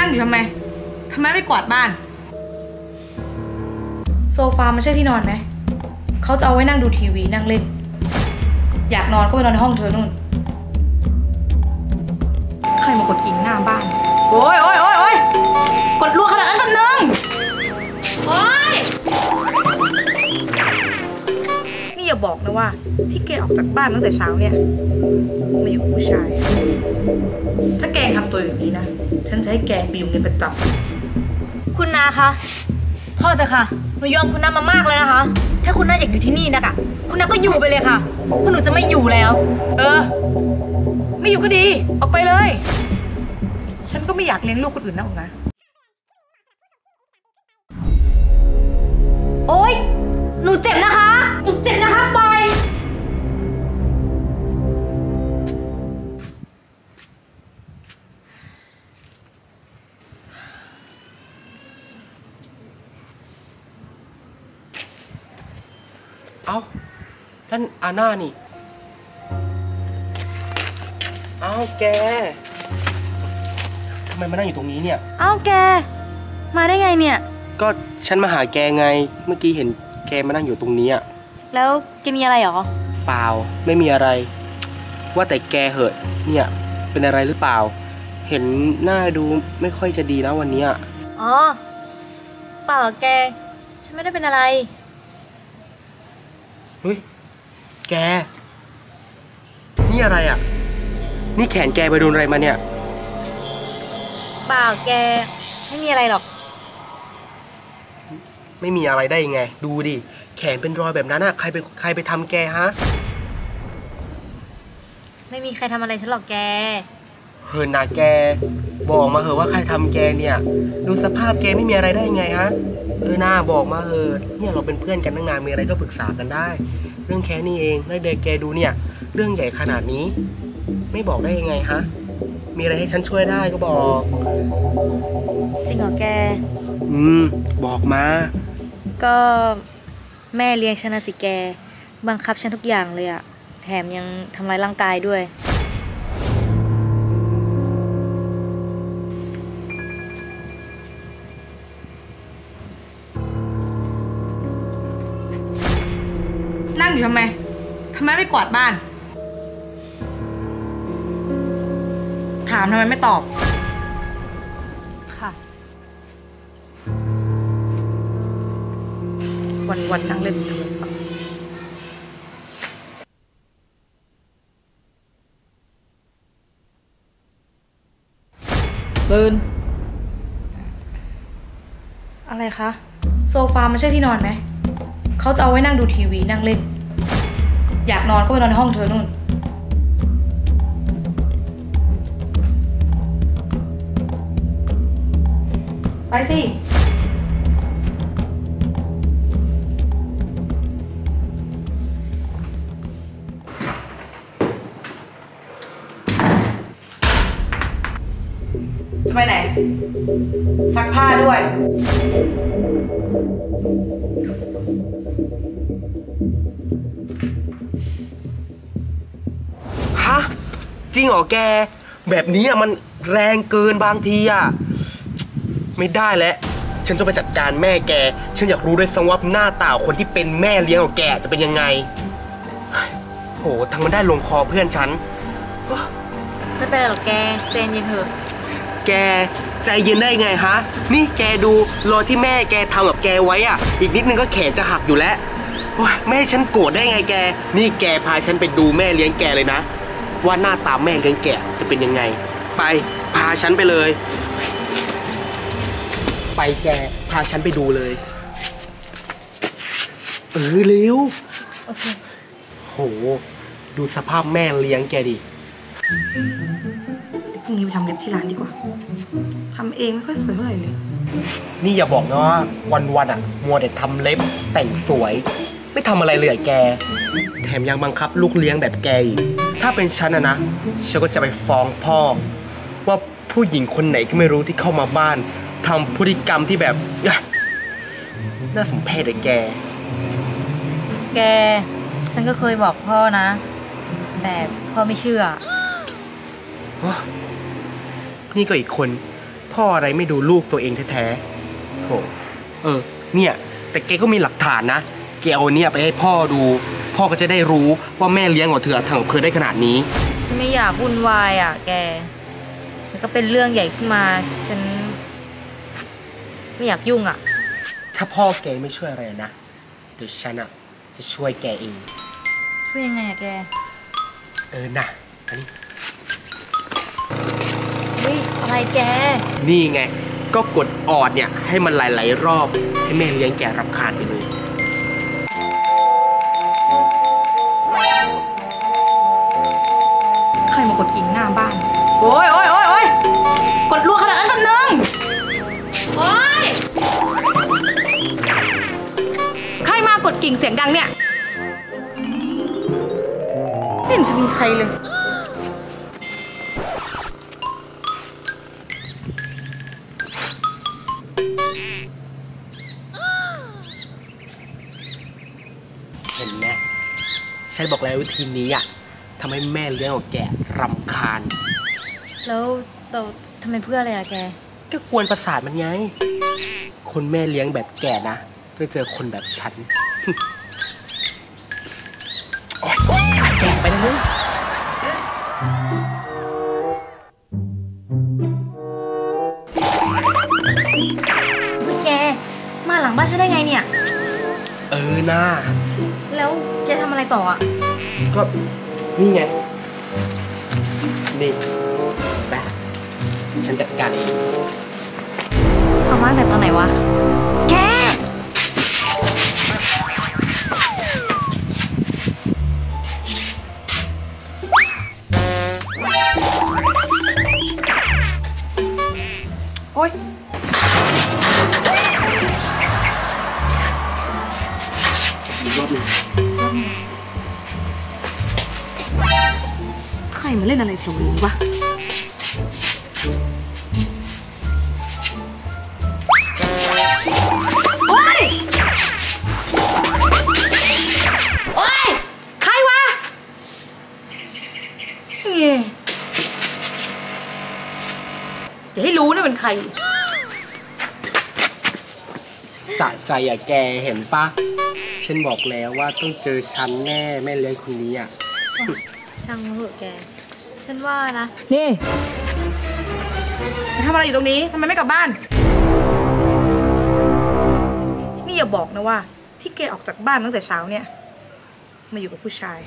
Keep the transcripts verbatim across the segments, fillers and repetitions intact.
งอยู่ทำไมทำไมไม่กวาดบ้านโซฟาไม่ใช่ที่นอนไหมเขาจะเอาไว้นั่งดูทีวีนั่งเล่นอยากนอนก็ไปนอนในห้องเธอนู่นใครมากดกิ่งหน้าบ้านโอ้ยโอ้ยโอ้ยโอ้ยกดรัวขนาดนั้นแป๊บนึงโอ้ยนี่อย่าบอกนะว่าที่แกออกจากบ้านตั้งแต่เช้าเนี่ยมาอยู่กับผู้ชายถ้าแกทำตัวอย่างนี้นะฉันจะให้แกไปอยู่ในประจำคุณนาคะพอเถอะค่ะหนูยอมคุณนามามากเลยนะคะถ้าคุณนาอยากอยู่ที่นี่นะคะคุณนาก็อยู่ไปเลยค่ะเพราะหนูจะไม่อยู่แล้วเออไม่อยู่ก็ดีออกไปเลยฉันก็ไม่อยากเลี้ยงลูกคนอื่นนะออกนะโอ๊ยหนูเจ็บนะคะหนูเจ็บนะคะปล่อยเอ้านั่นอาน่านี่เอ้าแกทำไมมานั่งอยู่ตรงนี้เนี่ยเอ้าแกมาได้ไงเนี่ยก็ฉันมาหาแกไงเมื่อกี้เห็นแกมานั่งอยู่ตรงนี้อ่ะแล้วจะมีอะไรหรอเปล่าไม่มีอะไรว่าแต่แกเหอะเนี่ยเป็นอะไรหรือเปล่าเห็นหน้าดูไม่ค่อยจะดีนะวันนี้อ๋อเปล่าแกฉันไม่ได้เป็นอะไรเฮ้ยแกนี่อะไรอ่ะนี่แขนแกไปโดนอะไรมาเนี่ยเปล่าแกไม่มีอะไรหรอกไม่มีอะไรได้ยังไงดูดิแขนเป็นรอยแบบนั้นอ่ะใครไปใครไปทำแกฮะไม่มีใครทำอะไรฉันหรอกแกเฮิร์นนะแกบอกมาเหอะว่าใครทำแกเนี่ยดูสภาพแกไม่มีอะไรได้ยังไงฮะเออหน้าบอกมาเหอะเนี่ยเราเป็นเพื่อนกันตั้งนานมีอะไรก็ปรึกษากันได้เรื่องแค่นี้เองแล้วเด็กแกดูเนี่ยเรื่องใหญ่ขนาดนี้ไม่บอกได้ยังไงฮะมีอะไรให้ฉันช่วยได้ก็บอกจริงเหรอแกอืมบอกมาก็แม่เลี้ยงฉันนะสิแกบังคับฉันทุกอย่างเลยอะแถมยังทำร้ายร่างกายด้วยนั่งอยู่ทำไมทำไมไม่กวาดบ้านถามทำไมไม่ตอบค่ะวันวันนั่งเล่นโทรศัพท์ตื่นอะไรคะโซฟาไม่ใช่ที่นอนไหมเขาจะเอาไว้นั่งดูทีวีนั่งเล่นอยากนอนก็ไปนอนในห้องเธอนู่นไปสิจะไปไหนซักผ้าด้วยฮะจริงเหรอแกแบบนี้อ่ะมันแรงเกินบางทีอ่ะไม่ได้แล้วฉันจะไปจัดการแม่แกฉันอยากรู้ด้วยซ้ำว่าหน้าตาคนที่เป็นแม่เลี้ยงของแกจะเป็นยังไงโหทำมันได้ลงคอเพื่อนฉันไม่เป็นไรหรอกแกใจเย็นเถอะแกใจเย็นได้ไงฮะนี่แกดูรอยที่แม่แกทำกับแกไว้อ่ะอีกนิดนึงก็แขนจะหักอยู่แล้วไม่ให้ฉันโกรธได้ไงแกนี่แกพาฉันไปดูแม่เลี้ยงแกเลยนะว่าหน้าตาแม่เลี้ยงแกจะเป็นยังไงไปพาฉันไปเลยไปแกพาฉันไปดูเลยเออเร็วโอเคโหดูสภาพแม่เลี้ยงแกดิพรุ่งนี้ไปทำเล็บที่ร้านดีกว่าทำเองไม่ค่อยสวยเท่าไหร่เลยนี่อย่าบอกนะว่าวันๆอ่ะมัวแต่ทำเล็บแต่งสวยไม่ทำอะไรเลยแกแถมยังบังคับลูกเลี้ยงแบบแกอีกถ้าเป็นฉันอะนะฉันก็จะไปฟ้องพ่อว่าผู้หญิงคนไหนก็ไม่รู้ที่เข้ามาบ้านทำพฤติกรรมที่แบบน่าสมเพชเลยแกแกฉันก็เคยบอกพ่อนะแต่พ่อไม่เชื่อนี่ก็อีกคนพ่อพ่ออะไรไม่ดูลูกตัวเองแท้ๆโถเออเนี่ยแต่แกก็มีหลักฐานนะแกเอาเนี่ยไปให้พ่อดูพ่อก็จะได้รู้ว่าแม่เลี้ยงของเธอทำกับเธอได้ขนาดนี้ฉันไม่อยากวุ่นวายอ่ะแกมันก็เป็นเรื่องใหญ่ขึ้นมาฉันไม่อยากยุ่งอ่ะถ้าพ่อแกไม่ช่วยอะไรนะเดี๋ยวฉันอ่ะจะช่วยแกเองช่วยยังไงอะแกเออนะอันนี้เฮ้ยอะไรแกนี่ไงก็กดออดเนี่ยให้มันหลายๆรอบให้แม่เลี้ยงแกรำคาญไปเลยใครมากดกิ่งหน้าบ้านโอ้ยโอ้ยโอ้ยโอ้ยกดรัวขนาดนั้นแป๊บนึงโอ้ยใครมากดกิ่งเสียงดังเนี่ยไม่เห็นจะมีใครเลยเห็นไหมใช่บอกแล้ววิธีนี้อ่ะทำให้แม่เลี้ยงของแกรำคาญแล้วเราทำไมเพื่ออะไรอะแกก็กวนประสาทมันไงคนแม่เลี้ยงแบบแกนะไปเจอคนแบบฉันโอ๊ยแกไปเลยพี่แกมาหลังบ้านฉันได้ไงเนี่ยเออน่าแล้วแกทำอะไรต่ออ่ะก็นี่ไงนี่แบบฉันจัดการเองเอามาแต่ตอนไหนวะแกโอ๊ยอีกรอบนึงใครมาเล่นอะไรแถวนี้วะโอ๊ยโอ๊ยใครวะเงี้ยอย่าให้รู้นะเป็นใครสะใจอะแกเห็นปะฉันบอกแล้วว่าต้องเจอฉันแน่แม่เลี้ยงคนนี้อะช่างเถอะแกฉันว่านะนี่ทำอะไรอยู่ตรงนี้ทำไมไม่กลับบ้านนี่อย่าบอกนะว่าที่แกออกจากบ้านตั้งแต่เช้าเนี่ยมาอยู่กับผู้ชาย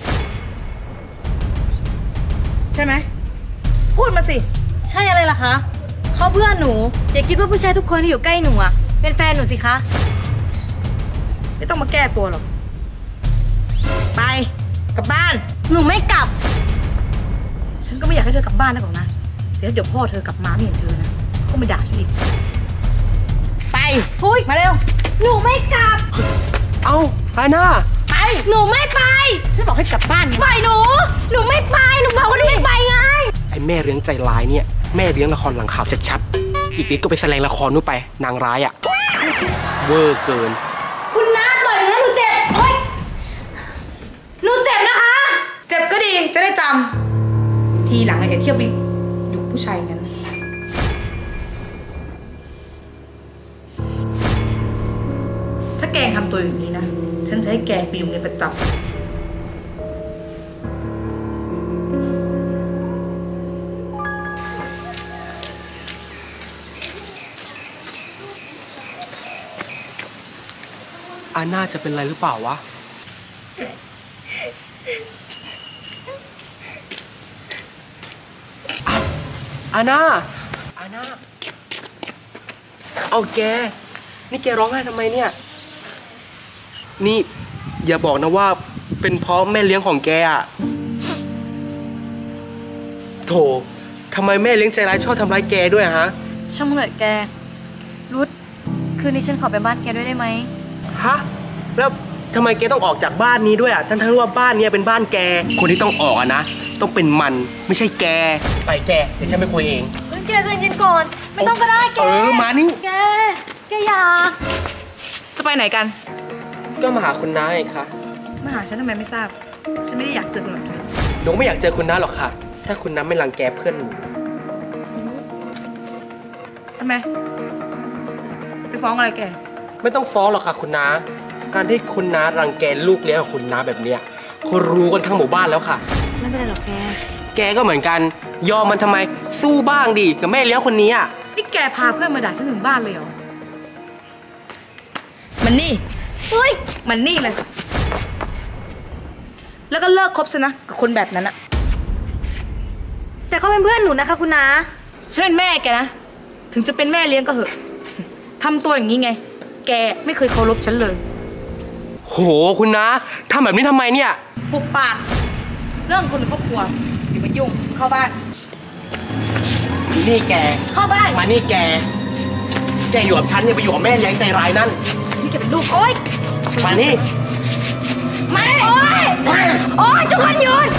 ใช่ไหมพูดมาสิใช่อะไรล่ะคะเขาเพื่อนหนูอย่าคิดว่าผู้ชายทุกคนที่อยู่ใกล้หนูอะเป็นแฟนหนูสิคะไม่ต้องมาแก้ตัวหรอกไปกลับบ้านหนูไม่กลับฉันก็ไม่อยากให้เธอกลับบ้านนะหรอกนะเดี๋ยวเดี๋ยวพ่อเธอกลับมาไม่เห็นเธอนะก็มาด่าฉันอีกไปหุ้ยมาเร็วหนูไม่กลับเอาอาน่าไปหนูไม่ไปฉันบอกให้กลับบ้านปล่อยหนูหนูไม่ไปหนูบอกว่าหนูไม่ไปไงไอ้แม่เลี้ยงใจร้ายเนี่ยแม่เลี้ยงละครหลังข่าวชัดๆอีกนิดก็ไปแสดงละครนู่นไปนางร้ายอะเวอร์เกินคุณน้าปล่อยนะหนูเจ็บโอ๊ยหนูเจ็บนะคะเจ็บก็ดีจะได้จำทีหลังไอ้เที่ยวไปอยู่ผู้ชายนั้นถ้าแกทำตัวอย่างนี้นะฉันจะให้แกไปอยู่ในประจำอาน่าจะเป็นอะไรหรือเปล่าวะอาน่าอาน่าเอาแกนี่แกร้องไห้ทำไมเนี่ยนี่อย่าบอกนะว่าเป็นเพราะแม่เลี้ยงของแกอะโถทำไมแม่เลี้ยงใจร้ายชอบทำร้ายแกด้วยฮะช่างมันเถอะแกรุดคืนนี้ฉันขอไปบ้านแกด้วยได้ไหมฮะแล้วทำไมแกต้องออกจากบ้านนี้ด้วยอ่ะทั้งทั้งว่าบ้านนี้เป็นบ้านแกคนที่ต้องออกอะนะต้องเป็นมันไม่ใช่แกไปแกเดี๋ยวฉันไปคุยเองแกใจเย็นก่อนไม่ต้องก็ได้แกเออมานี่แกแกอย่าจะไปไหนกันก็มาหาคุณน้าไงคะมาหาฉันทำไมไม่ทราบฉันไม่ได้อยากเจอคุณหรอกหนูไม่อยากเจอคุณน้าหรอกค่ะถ้าคุณน้าไม่รังแกเพื่อนหนูทำไมไปฟ้องอะไรแกไม่ต้องฟ้องหรอกค่ะคุณน้า การที่คุณน้ารังแกลูกเลี้ยงของคุณน้าแบบเนี้ยเขารู้กันทั้งหมู่บ้านแล้วค่ะไม่เป็นไรหรอกแกแกก็เหมือนกัน ยอมมันทำไม สู้บ้างดิกับแม่เลี้ยงคนนี้อ่ะนี่แกพาเพื่อนมาด่าฉันถึงบ้านเลยเหรอ มันนี่เฮ้ยมันนี่เลย แล้วก็เลิกคบซะนะกับคนแบบนั้นอะแต่เขาเป็นเพื่อนหนูนะคะคุณน้าฉันเป็นแม่แกนะ ถึงจะเป็นแม่เลี้ยงก็เหอะทำตัวอย่างนี้ไง แกไม่เคยเคารพฉันเลยโหคุณน้าทำแบบนี้ทำไมเนี่ยปุบปาก เรื่องคนในครอบครัวอย่ามายุ่ง เข้าบ้านนี่แกเข้าบ้านมานี่แก แกอยู่กับฉันอย่าไปอยู่กับแม่เลี้ยงใจร้ายนั่นนี่แกเป็นลูกโอ๊ยมานี่ไม่โอ๊ย โอ๊ยทุกคนหยุด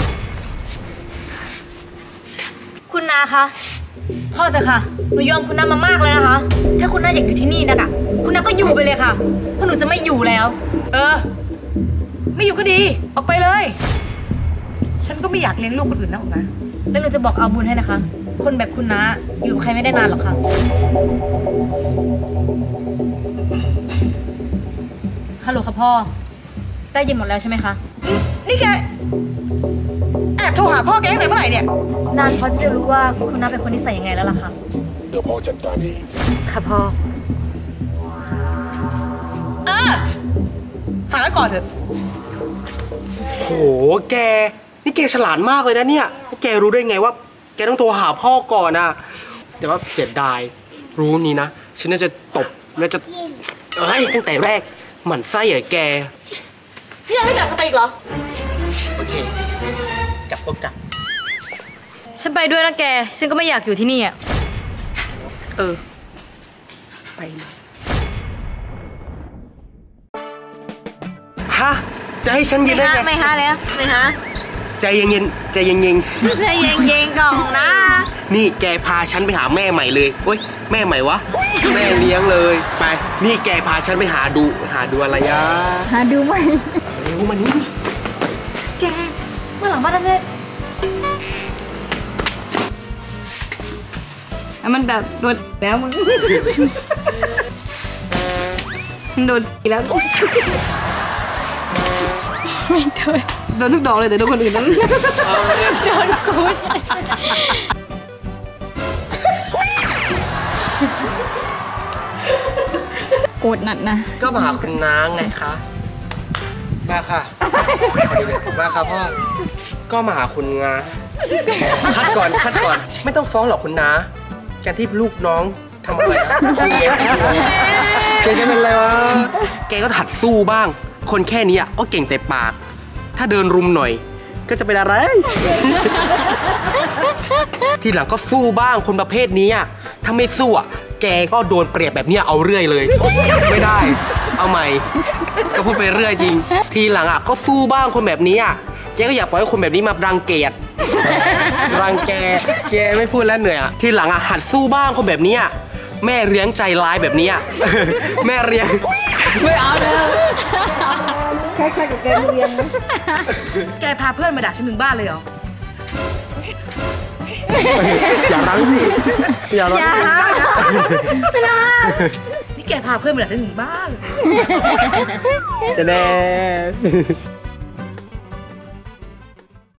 คุณนาคะพ่อเถอะค่ะ หนูยอมคุณนามามากเลยนะคะ ถ้าคุณนาอยากอยู่ที่นี่นะคะคุณนาก็อยู่ไปเลยค่ะ เพราะหนูจะไม่อยู่แล้วเออ ไม่อยู่ก็ดี ออกไปเลย ฉันก็ไม่อยากเลี้ยงลูกคนอื่นนะออกนะแล้วหนูจะบอกเอาบุญให้นะคะ คนแบบคุณนาอยู่กับใครไม่ได้นานหรอกค่ะ ฮัลโหลค่ะพ่อ ได้ยินหมดแล้วใช่ไหมคะนี่แก แอบโทรหาพ่อแกตั้งแต่เมื่อไหร่เนี่ยนานพอที่จะรู้ว่าคุณนาเป็นคนนิสัยยังไงแล้วล่ะค่ะเดี๋ยวพ่อจัดการเองค่ะพ่อเออฟังไว้ก่อนเถอะโห แก นี่แกฉลาดมากเลยนะเนี่ย แกรู้ได้ไงว่า แกต้องโทรหาพ่อก่อนอะแต่ว่าเสียดาย รู้นี่นะ ฉันน่าจะตบน่าจะเอ้ยตั้งแต่แรก หมั่นไส้เหรอแกพี่ยังไม่จับสติกเหรอโอเค จับก็จับฉันไปด้วยนะแก ฉันก็ไม่อยากอยู่ที่นี่อ่ะเออ ไปเลยฮะ จะให้ฉันยืนได้ไงไม่ฮะแล้ว ไม่ฮะใจเย็นๆใจเย็นใจเย็นๆก่อนนะๆนี่แกพาฉันไปหาแม่ใหม่เลยโอ๊ย แม่ใหม่วะ แม่เลี้ยงเลย ไป นี่แกพาฉันไปหาดู หาดูอะไรอะหาดูไหมเร็วมานี่แก เมื่อหลังบ้านเสร็จมันแบบโดนแล้วมึง โดนอีกแล้วไม่โดนโดนทุกดอกเลยแต่โดนคนอื่นนั้นโดนกูโกรธหนักนะก็มาหาคุณน้าไงคะ มาค่ะมาค่ะพ่อ ก็มาหาคุณน้าคัดก่อน คัดก่อน ไม่ต้องฟ้องหรอกคุณน้าการที่ลูกน้องทำอะไรแกจะเป็นอะไรวะ แกก็หัดสู้บ้าง คนแค่นี้อ่ะก็เก่งแต่ปาก ถ้าเดินรุมหน่อย ก็จะเป็นอะไร ทีหลังก็สู้บ้างคนประเภทนี้อ่ะถ้าไม่สู้อ่ะแกก็โดนเปรียบแบบเนี้ยเอาเรื่อยเลย ไม่ได้ เอาใหม่ ก็พูดไปเรื่อยจริง ทีหลังอ่ะก็สู้บ้างคนแบบนี้อ่ะแกก็อย่าปล่อยให้คนแบบนี้มารังเกียจ รังแก แกไม่พูดแล้วเหนื่อยอ่ะ ทีหลังอ่ะหัดสู้บ้างคนแบบนี้อ่ะแม่เลี้ยงใจร้ายแบบนี้อ่ะ แม่เลี้ยง ไม่เอาแล้วคล้ายๆกับแกเรียนนะแกพาเพื่อนมาด่าฉันถึงบ้านเลยเหรออย่ารั้งสิอย่ารั้งไม่ได้นี่แกพาเพื่อนมาด่าฉันถึงบ้านจะแน่